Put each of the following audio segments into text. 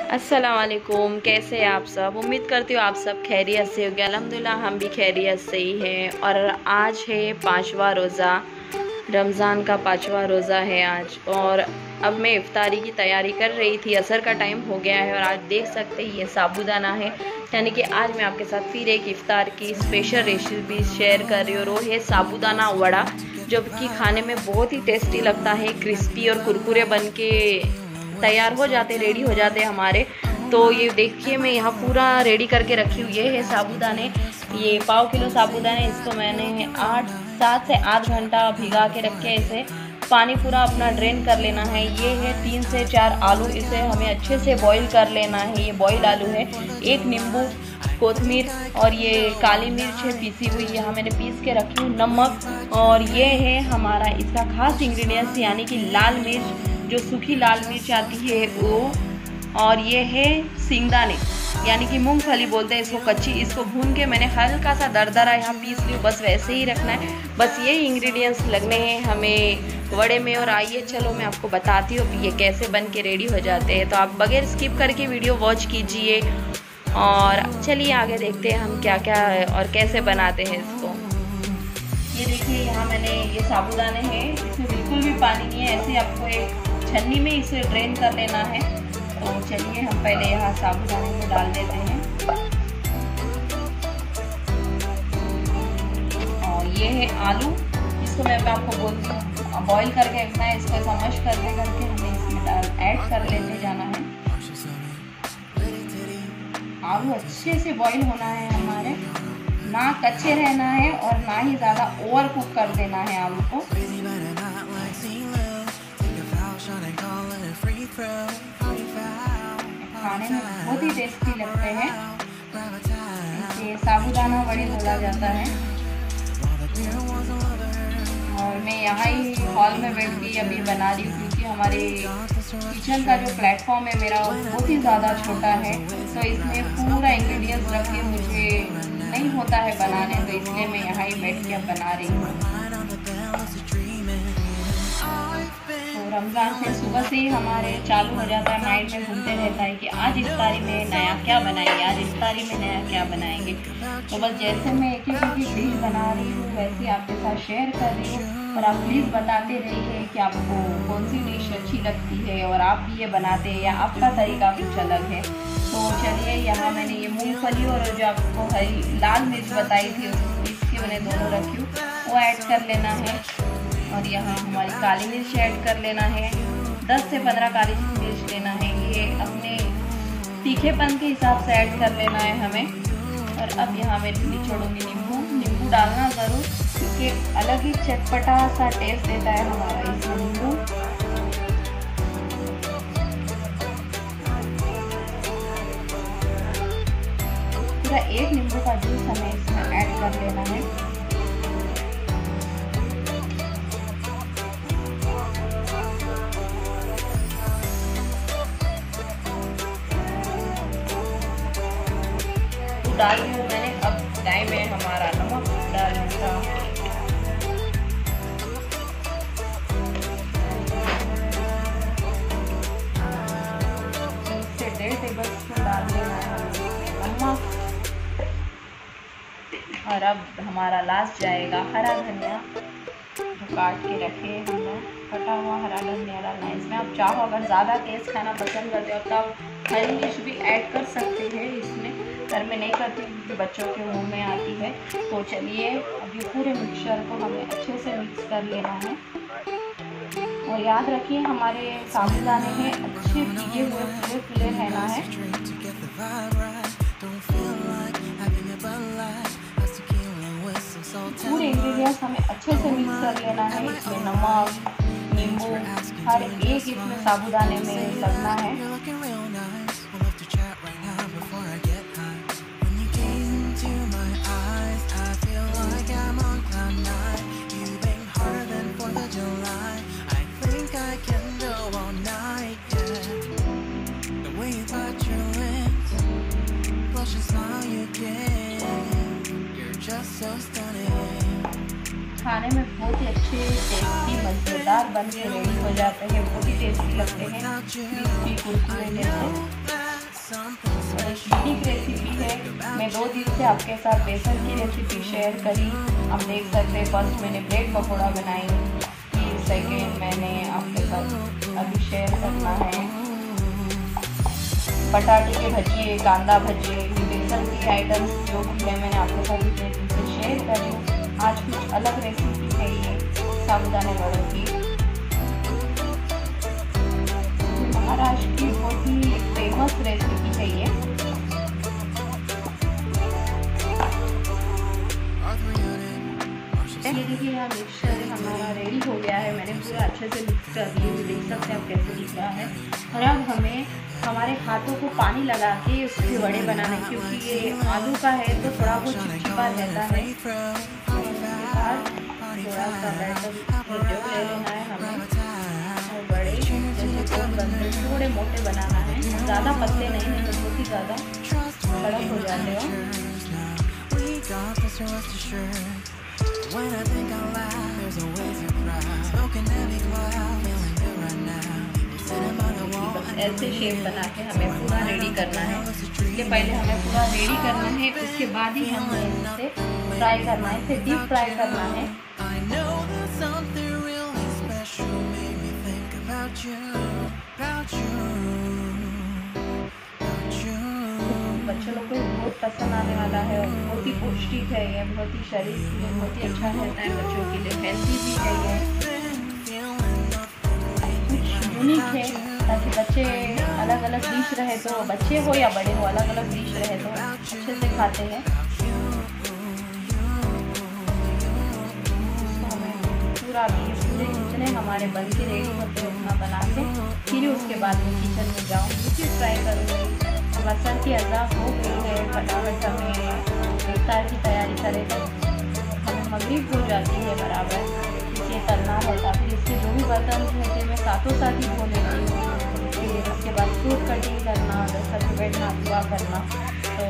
अस्सलाम वालेकुम, कैसे हैं आप सब। उम्मीद करती हूँ आप सब खैरियत से होंगे। अल्हम्दुलिल्लाह हम भी खैरियत से ही हैं। और आज है 5वां रोज़ा, रमज़ान का 5वां रोज़ा है आज। और अब मैं इफ्तारी की तैयारी कर रही थी, असर का टाइम हो गया है। और आज देख सकते हैं ये साबूदाना है, यानी कि आज मैं आपके साथ फिर एक इफ्तार की स्पेशल रेसिपी शेयर कर रही हूँ। और वो है साबूदाना वड़ा, जो कि खाने में बहुत ही टेस्टी लगता है। क्रिस्पी और कुरकुरे बन के तैयार हो जाते, रेडी हो जाते हैं हमारे। तो ये देखिए मैं यहाँ पूरा रेडी करके रखी हुई है साबूदाने। ये 1/4 किलो साबूदाने, इसको मैंने 7 से 8 घंटा भिगा के रखे। इसे पानी पूरा अपना ड्रेन कर लेना है। ये है 3 से 4 आलू, इसे हमें अच्छे से बॉईल कर लेना है। ये बॉईल आलू है। 1 नींबू, कोतमीर और ये काली मिर्च है पीसी हुई, यहाँ मैंने पीस के रखी हूँ। नमक, और ये है हमारा इसका खास इंग्रेडिएंट्स, यानी कि लाल मिर्च, जो सूखी लाल मिर्च आती है वो। और ये है सिंगदाने, यानी कि मूंगफली बोलते हैं इसको, कच्ची। इसको भून के मैंने हल्का सा दरदरा यहाँ पीस लिया, बस वैसे ही रखना है। बस ये इंग्रेडिएंट्स लगने हैं हमें वड़े में। और आइए चलो मैं आपको बताती हूँ ये कैसे बन के रेडी हो जाते हैं। तो आप बगैर स्किप करके वीडियो वॉच कीजिए। और चलिए आगे देखते हैं हम क्या क्या और कैसे बनाते हैं इसको। ये देखिए यहाँ मैंने ये साबूदाने हैं, इसमें बिल्कुल भी पानी नहीं है। ऐसे आपको एक छन्नी में इसे ड्रेन कर लेना है। तो चलिए हम पहले यहाँ साबूदाने को डाल देते हैं। और ये है आलू, इसको मैं आपको बोलती हूँ बॉईल करके रखना है। इसको ऐसा मश करके हमें इसमें ऐड कर लेते जाना है। आलू अच्छे से बॉईल होना है हमारे, ना कच्चे रहना है और ना ही ज़्यादा ओवर कुक कर देना है आलू को। खाने में बहुत ही टेस्टी लगते हैं। ये साबूदाना वड़े बोला जाता है। और मैं यहाँ ही हॉल में बैठ के अभी बना रही हूँ, क्योंकि हमारे किचन का जो प्लेटफॉर्म है मेरा वो बहुत ही ज़्यादा छोटा है। तो इसमें पूरा इंग्रेडिएंट्स रख के मुझे नहीं होता है बनाने, तो इसलिए मैं यहाँ ही बैठ के अब बना रही हूँ। तो रमज़ान से सुबह से ही हमारे चालू हो जाता है, माइंड में घूमते रहता है कि आज इफ्तारी में नया क्या बनाएंगे, आज इफ्तारी में नया क्या बनाएंगे। तो बस जैसे मैं एक डिश बना रही हूँ वैसे ही आपके साथ शेयर कर रही हूँ। और आप प्लीज़ बताते रहिए कि आपको कौन सी डिश अच्छी लगती है और आप भी ये बनाते हैं या आपका तरीका कुछ अलग है। तो चलिए यहाँ मैंने ये मूंगफली और जो आपको हरी लाल मिर्च बताई थी इसकी मैंने दोनों रखी हूँ, वो ऐड कर लेना है। और यहाँ हमारी काली मिर्च ऐड कर लेना है। 10 से 15 काली मिर्च लेना है, ये अपने तीखेपन के हिसाब से ऐड कर लेना है हमें। और अब यहाँ मैं निचोड़ूंगी नींबू डालना ज़रूर, क्योंकि अलग ही चटपटा सा टेस्ट देता है हमारा इसमें नींबू। पूरा 1 नींबू का जूस हमें इसमें ऐड कर लेना है। डाल दिया मैंने। अब टाइम है हमारा नमक डालने का। 1 से 1.5 टेबलस्पून डाल देना है नमक। और अब हमारा लास्ट जाएगा हरा धनिया, जो काट के रखे हमने, कटा हुआ हरा धनिया डालना है इसमें। आप चाहो अगर ज़्यादा तेज़ खाना पसंद करते हो तो आप हरी मिर्च भी ऐड कर सकते हैं इसमें, पर मैं नहीं करती क्योंकि बच्चों के मुंह में आती है। तो चलिए अभी पूरे मिक्सचर को हमें अच्छे से मिक्स कर लेना है। और याद रखिए हमारे साबूदाने हैं अच्छे भीगे हुए फुले रहना है। पूरे इंग्रेडिएंट्स हमें अच्छे से मिक्स कर लेना है। इसमें नमक, नींबू, हर एक इसमें साबूदाने में लगना है। खाने में बहुत ही अच्छे टेस्टी मज़ेदार बन के रेडी हो जाते हैं, बहुत ही टेस्टी लगते हैं, क्रिस्पी कुरकुरे जैसे। और एक यूनिक रेसिपी है। मैं 2 दिन से आपके साथ बेसन की रेसिपी शेयर करी। आप देख सकते हैं, फर्स्ट मैंने ब्रेड पकौड़ा बनाई, फिर सेकेंड मैंने आपके साथ अभी शेयर करना है पटाटे के भजिए, कांदा भजिए, बेसन की आइटम्स जो भी है मैंने आपके साथ इतने दिन से शेयर करी। आज कुछ अलग रेसिपी है ये साबूदाने वड़ों की। महाराष्ट्र की बहुत ही फेमस रेसिपी है ये। ये देखिए यहाँ मिक्सचर हमारा रेडी हो गया है। मैंने पूरा अच्छे से मिक्स कर दिया, देख सकते हैं आप कैसे दिख रहा है। और अब हमें हमारे हाथों को पानी लगा के उसके वड़े बनाने, क्योंकि ये आलू का है तो थोड़ा बहुत चिपचिपा रहता है। थोड़ा सा बैटर ले लेना है हमें और बड़े जैसे गोल बनते थोड़े मोटे बनाना है, ज़्यादा पतले नहीं तो बहुत ही ज़्यादा कड़क हो जाते हो। ऐसे शेप बना के हमें पूरा रेडी करना है। इसके पहले हमें पूरा रेडी करना है, उसके बाद ही हमें इसे फ्राई करना है, इसे डीप फ्राई करना है। बच्चों लोग को बहुत पसंद आने वाला है और बहुत ही पौष्टिक है ये, बहुत ही शरीर के लिए बहुत ही अच्छा रहता है, बच्चों के लिए हेल्थी भी है ये। कुछ यूनिक है ताकि बच्चे अलग अलग डिश रहे तो, बच्चे हो या बड़े हो, अलग अलग डिश रहे तो अच्छे से खाते हैं। पूरा भी पूरे जितने हमारे बन के रेडी होते हैं उतना बना के फिर उसके बाद में किचन में जाऊँगी, फिर फ्राई करूँगी। लहसुन की अज़ा हो गई है, फटाफट हमें इफ्तार की तैयारी करें तो हमें मगरिब हो जाती है बराबर। इसे तलना होता, फिर इसके जो भी बर्तन रहते मैं साथों साथ ही धो लेती हूँ। फिर उसके बाद फ्रूट कटिंग करना, दस्तरखान बैठना, दुआ करना। तो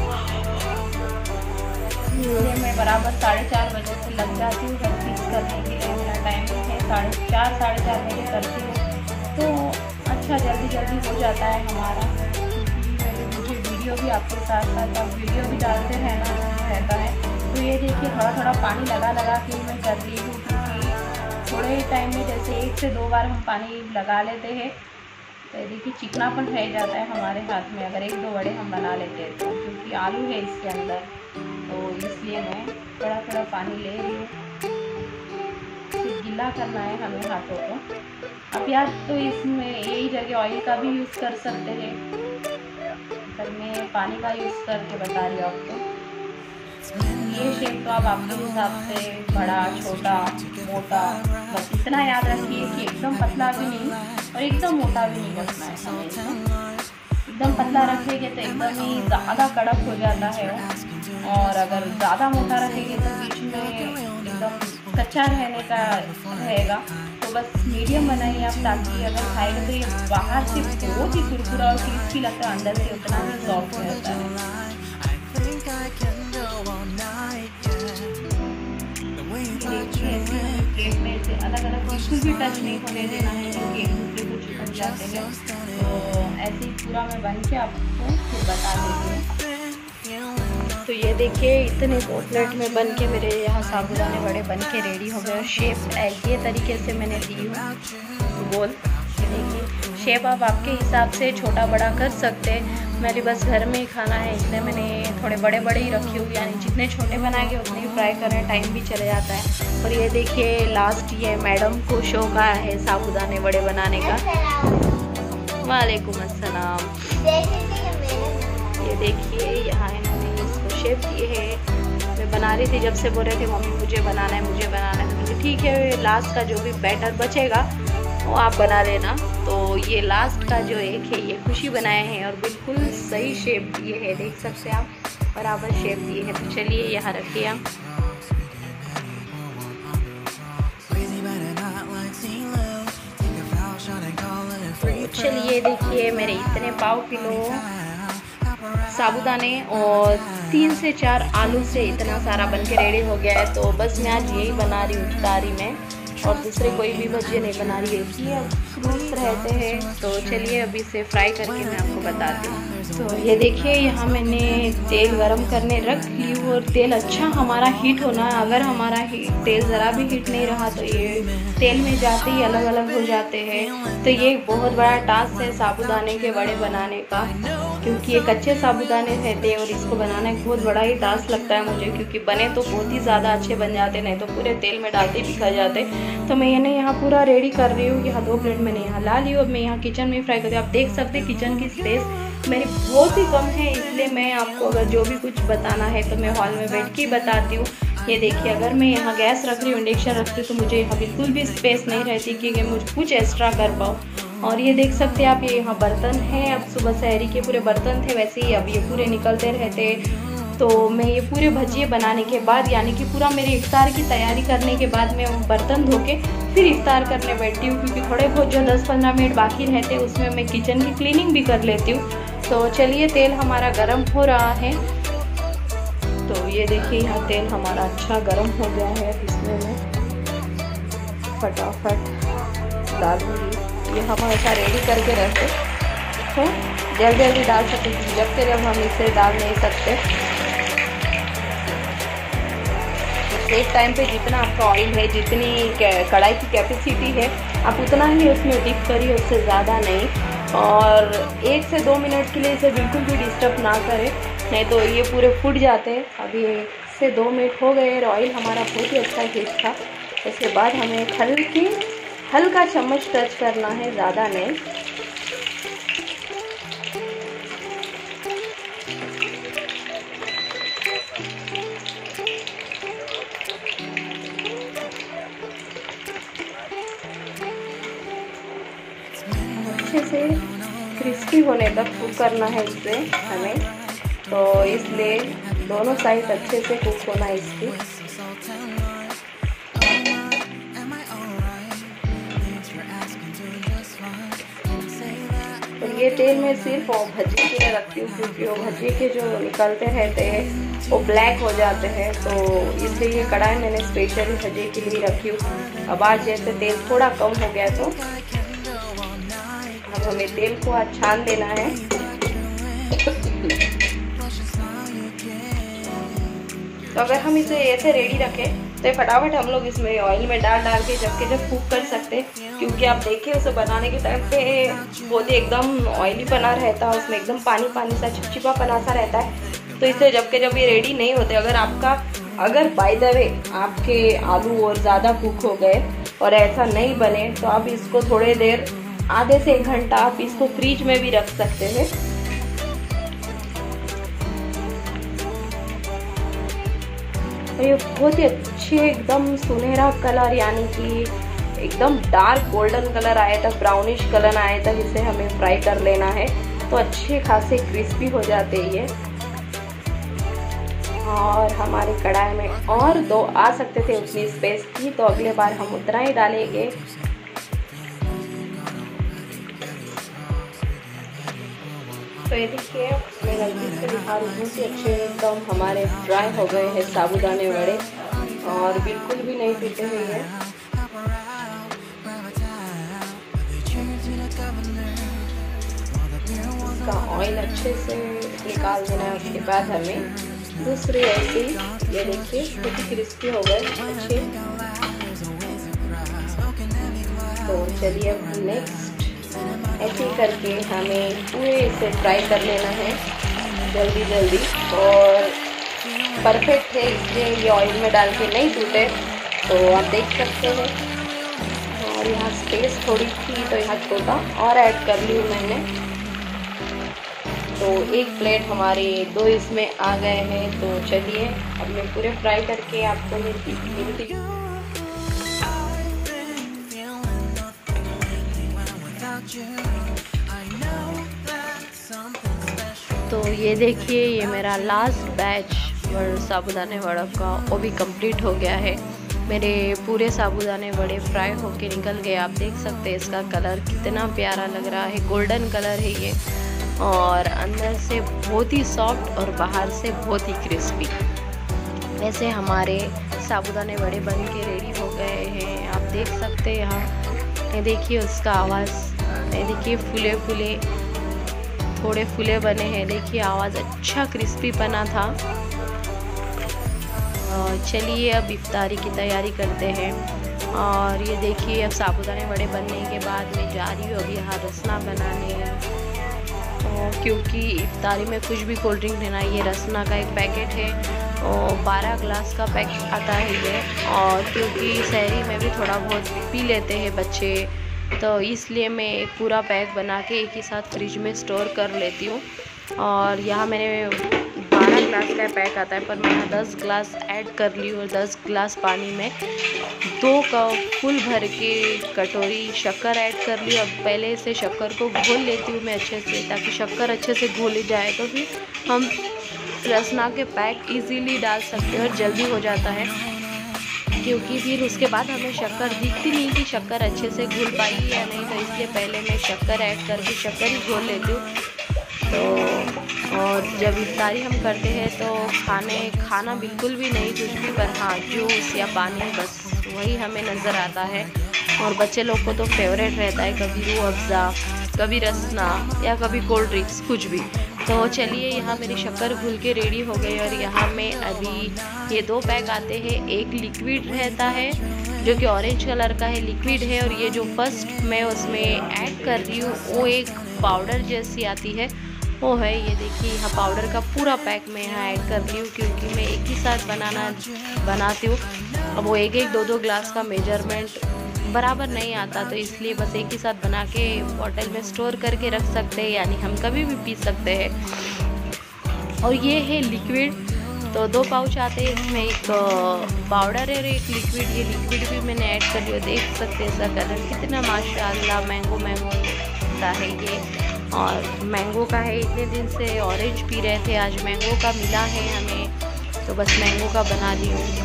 ये मैं बराबर 4:30 बजे से लग जाती हूँ घर फिक्स करने के लिए। मेरा टाइम है 4:30 साढ़े 4 बजे करती हूँ, तो अच्छा जल्दी हो जाता है हमारा। मुझे वीडियो भी आपके साथ साथ आप वीडियो भी डालते रहता है। तो ये देखिए थोड़ा पानी लगा के मैं कर रही हूँ, क्योंकि थोड़े टाइम में जैसे 1 से 2 बार हम पानी लगा लेते हैं तो देखिए चिकनापन रह जाता है हमारे हाथ में, अगर 1-2 वड़े हम बना लेते हैं तो, क्योंकि आलू है इसके अंदर, तो इसलिए मैं थोड़ा पानी ले रही हूँ। फिर गीला करना है हमें हाथों को। अब यार तो इसमें यही जगह ऑयल का भी यूज़ कर सकते हैं, पर मैं पानी का यूज़ करके बता रही हूँ आपको। ये शेप तो आप आपके हिसाब से बड़ा, छोटा, मोटा, बस इतना याद रखिए कि एकदम पतला भी नहीं और एकदम मोटा भी नहीं रखना है हमें। एकदम पतला रखेंगे तो एकदम ही ज़्यादा कड़क हो जाता है, और अगर ज़्यादा मोटा रखेंगे तो बीच में एकदम कच्चा रहने का रहेगा। तो बस मीडियम बनाइए आप, ताकि अगर खाएगा तो ये बाहर से बहुत ही कुरकुरा और क्रिस्पी लगता है, अंदर से उतना ही सॉफ्ट रहता है। प्लेट में से अलग अलग बिल्कुल भी टच नहीं होने देना है, क्योंकि एक दूसरे को चिपक जाते हैं। तो ऐसे ही पूरा मैं बन के आपको फिर बता देती हूँ। तो ये देखिए इतने प्लेट में बन के मेरे यहाँ साबूदाने वड़े बन के रेडी हो गए। शेप ये तरीके से मैंने दी हूँ गोल। देखिए शेप आप आपके हिसाब से छोटा बड़ा कर सकते हैं। मेरे बस घर में ही खाना है इसलिए मैंने थोड़े बड़े ही रखी हुई, यानी जितने छोटे बनाएंगे उतने ही फ्राई करें, टाइम भी चले जाता है। और ये देखिए लास्ट ये मैडम को शौक आया है साबूदाने वड़े बनाने का। वालेकुम अस्सलाम। ये देखिए यहाँ इन्होंने इसको शेप दिए है। मैं बना रही थी जब से बोल रहे थे मम्मी मुझे बनाना है, तो मुझे ठीक है लास्ट का जो भी बैटर बचेगा वो आप बना लेना। तो ये लास्ट का जो एक है ये खुशी बनाए हैं और बिल्कुल सही शेप दिए है, देख सकते हैं आप बराबर शेप दिए हैं। तो चलिए यहाँ रखिए हम। तो चलिए देखिए मेरे इतने पाव किलो साबूदाने और 3 से 4 आलू से इतना सारा बन के रेडी हो गया है। तो बस मैं आज यही बना रही हूँ इफ्तारी में। और दूसरे कोई भी भजिए नहीं बना रही है कि अब फ्रूट्स रहते हैं। तो चलिए अभी इसे फ्राई करके मैं आपको बताती हूँ। तो ये देखिए यहाँ मैंने तेल गरम करने रख ली और तेल अच्छा हमारा हीट होना है। अगर हमारा तेल ज़रा भी हीट नहीं रहा तो ये तेल में जाते ही अलग अलग हो जाते हैं। तो ये एक बहुत बड़ा टास्क है साबूदाने के वड़े बनाने का, क्योंकि ये कच्चे साबूदाने रहते हैं और इसको बनाना एक बहुत बड़ा ही टास्क लगता है मुझे, क्योंकि बने तो बहुत ही ज़्यादा अच्छे बन जाते, नहीं तो पूरे तेल में डालते ही बिखर जाते। तो मैं यहाँ पूरा रेडी कर रही हूँ। यहाँ 2 प्लेट मैंने यहाँ ला ली। अब मैं यहाँ किचन में फ्राई कर रही हूँ। आप देख सकते हैं किचन की स्पेस मेरी बहुत ही कम है, इसलिए मैं आपको अगर जो भी कुछ बताना है तो मैं हॉल में बैठ के बताती हूँ। ये देखिए अगर मैं यहाँ गैस रख रही हूँ, इंडक्शन रखती हूँ, तो मुझे यहाँ बिल्कुल भी स्पेस नहीं रहती कि मुझे कुछ एक्स्ट्रा कर पाऊँ। और ये देख सकते हैं आप, ये यहाँ बर्तन हैं। अब सुबह सहरी के पूरे बर्तन थे, वैसे ही अब ये पूरे निकलते रहते। तो मैं ये पूरे भजिए बनाने के बाद, यानी कि पूरा मेरी इफ्तार की तैयारी करने के बाद मैं बर्तन धो के फिर इफ्तार करने बैठती हूँ, क्योंकि थोड़े बहुत जो 10-15 मिनट बाकी रहते हैं उसमें मैं किचन की क्लीनिंग भी कर लेती हूँ। तो चलिए तेल हमारा गर्म हो रहा है। तो ये देखिए यहाँ तेल हमारा अच्छा गर्म हो गया है। इसमें मैं फटाफट डालूंगी। ये हम ऐसा रेडी करके रखते तो जल्दी जल्दी डाल सकते हैं, जब से जब हम इसे डाल नहीं सकते। एक टाइम पे जितना आपका ऑयल है, जितनी कढ़ाई की कैपेसिटी है, आप उतना ही उसमें डिप करिए, उससे ज़्यादा नहीं। और 1 से 2 मिनट के लिए इसे बिल्कुल भी डिस्टर्ब ना करें, नहीं तो ये पूरे फूट जाते हैं। अभी 1 से 2 मिनट हो गए और ऑयल हमारा बहुत ही अच्छा हीट था। इसके बाद हमें हल्का चम्मच टच करना है, ज़्यादा नहीं। अच्छे से क्रिस्पी होने तक कुक करना है इसे हमें, तो इसलिए दोनों साइड अच्छे से कुक होना है इसकी। तो ये तेल मैं सिर्फ भजिए के लिए रखती हूँ, क्योंकि वो भजिए के जो निकलते रहते हैं वो ब्लैक हो जाते हैं। तो इसलिए ये कढ़ाई मैंने स्पेशली भजिए के लिए रखी हूँ। अब आज जैसे तेल थोड़ा कम हो गया, तो अब हमें तेल को आज छान देना है। तो अगर हम इसे ऐसे रेडी रखें तो फटाफट हम लोग इसमें ऑयल में डाल के जब कुक कर सकते हैं, क्योंकि आप देखिए उसे बनाने के टाइम पे बहुत ही एकदम ऑयली बना रहता है, उसमें एकदम पानी सा चिपचिपा पना सा रहता है। तो इसे जब ये रेडी नहीं होते, अगर बाय द वे आपके आलू और ज़्यादा कुक हो गए और ऐसा नहीं बने, तो आप इसको थोड़े देर, आधे से 1 घंटा आप इसको फ्रिज में भी रख सकते हैं। ये बहुत ही अच्छे एकदम सुनहरा कलर, यानी कि एकदम डार्क गोल्डन कलर आया तक, ब्राउनिश कलर आया तक इसे हमें फ्राई कर लेना है। तो अच्छे खासे क्रिस्पी हो जाते हैं ये। और हमारी कढ़ाई में और 2 आ सकते थे, उतनी स्पेस थी, तो अगले बार हम उतना ही डालेंगे। तो ये देखिए मैं गलती से दिखा रही हूँ, बहुत ही अच्छे एकदम हमारे फ्राई हो गए हैं साबूदाने वड़े, और बिल्कुल भी नहीं टूटे हुए हैं। इसका ऑयल अच्छे से निकाल देना है। उसके बाद हमें दूसरी ऐसी, ये देखिए बहुत ही क्रिस्पी हो गए अच्छे। तो चलिए अब नेक्स्ट ऐसे ही करके हमें पूरे इसे फ्राई कर लेना है जल्दी और परफेक्ट है, इसलिए ये ऑयल में डाल के नहीं टूटे। तो आप देख सकते हैं। और यहाँ स्पेस थोड़ी थी तो यहाँ छोटा और ऐड कर ली हूँ मैंने। तो 1 प्लेट हमारे 2 इसमें आ गए हैं। तो चलिए अब मैं पूरे फ्राई करके आपको मिलती हूँ। तो ये देखिए ये मेरा लास्ट बैच साबूदाने वड़ों का वो भी कंप्लीट हो गया है। मेरे पूरे साबूदाने वड़े फ्राई होके निकल गए। आप देख सकते हैं इसका कलर कितना प्यारा लग रहा है, गोल्डन कलर है ये, और अंदर से बहुत ही सॉफ्ट और बाहर से बहुत ही क्रिस्पी। वैसे हमारे साबूदाने बड़े बन के रेडी हो गए हैं, आप देख सकते हैं यहाँ। ये देखिए उसका आवाज़, ये देखिए फूले फूले, थोड़े फूले बने हैं, देखिए आवाज़ अच्छा क्रिस्पी बना था। चलिए अब इफ्तारी की तैयारी करते हैं। और ये देखिए अब साबूदाने बड़े बनने के बाद मैं जा रही हूँ अभी यहाँ रसना बनाने, क्योंकि इफ्तारी में कुछ भी कोल्ड ड्रिंक लेना। ये रसना का एक पैकेट है और 12 ग्लास का पैक आता है ये। और क्योंकि शहरी में भी थोड़ा बहुत पी लेते हैं बच्चे, तो इसलिए मैं एक पूरा पैक बना के एक ही साथ फ्रिज में स्टोर कर लेती हूँ। और यहाँ मैंने 12 ग्लास का पैक आता है, पर मैं यहाँ 10 ग्लास ऐड कर ली और 10 ग्लास पानी में 2 कप फुल भर के कटोरी शक्कर ऐड कर ली। अब पहले से शक्कर को घोल लेती हूँ मैं अच्छे से, ताकि शक्कर अच्छे से घोली जाए तो फिर हम रसना के पैक इजीली डाल सकते हैं और जल्दी हो जाता है। क्योंकि फिर उसके बाद हमें शक्कर दिखती नहीं कि शक्कर अच्छे से घुल पाई या नहीं, तो इसलिए पहले मैं शक्कर ऐड करके शक्कर ही घोल लेती हूँ। तो और जब इफ्तारी हम करते हैं तो खाना बिल्कुल भी नहीं कुछ भी, पर हाँ जूस या पानी बस वही हमें नज़र आता है। और बच्चे लोग को तो फेवरेट रहता है, कभी रूह अफ़ज़ा, कभी रसना या कभी कोल्ड ड्रिंक्स, कुछ भी। तो चलिए यहाँ मेरी शक्कर घुल के रेडी हो गई। और यहाँ में अभी ये 2 पैक आते हैं, एक लिक्विड रहता है जो कि ऑरेंज कलर का है, लिक्विड है। और ये जो फर्स्ट मैं उसमें ऐड कर रही हूँ वो एक पाउडर जैसी आती है, वो है ये देखिए। यहाँ पाउडर का पूरा पैक मैं यहाँ ऐड कर रही हूँ, क्योंकि मैं एक ही साथ बनाती हूँ। अब वो 1-2 ग्लास का मेजरमेंट बराबर नहीं आता, तो इसलिए बस एक ही साथ बना के बॉटल में स्टोर करके रख सकते हैं, यानी हम कभी भी पी सकते हैं। और ये है लिक्विड, तो 2 पाउच आते हैं, इसमें एक पाउडर है और एक लिक्विड। ये लिक्विड भी मैंने ऐड कर लिया, देख सकते हैं इसका कलर कितना माशाल्लाह मैंगो सा है ये। और मैंगो का है, इतने दिन से ऑरेंज पी रहे थे, आज मैंगो का मिला है हमें, तो बस मैंगो का बना ली हूँ।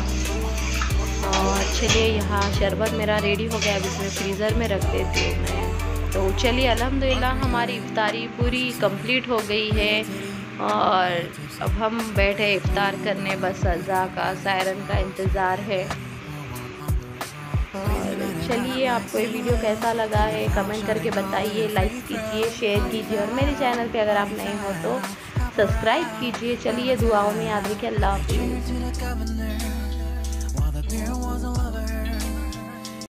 और चलिए यहाँ शरबत मेरा रेडी हो गया, अब इसमें फ्रीज़र में रख देती हूँ मैं। तो चलिए अल्हम्दुलिल्लाह हमारी इफ्तारी पूरी कंप्लीट हो गई है। और अब हम बैठे इफ्तार करने, बस अज़ा का सायरन का इंतज़ार है। और चलिए आपको ये वीडियो कैसा लगा है कमेंट करके बताइए, लाइक कीजिए, शेयर कीजिए, और मेरे चैनल पे अगर आप नए हो तो सब्सक्राइब कीजिए। चलिए दुआओं में याद रखिए। अल्लाह हाफ़िज़।